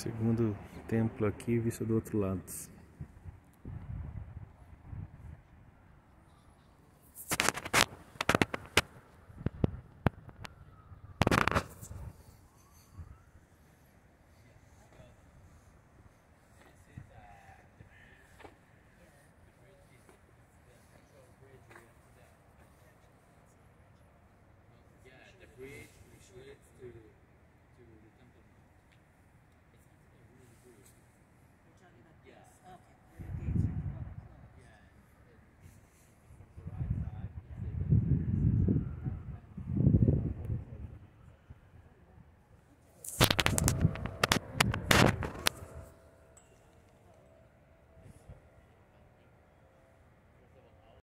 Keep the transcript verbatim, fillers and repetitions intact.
Segundo templo aqui, visto do outro lado. Bridge, we should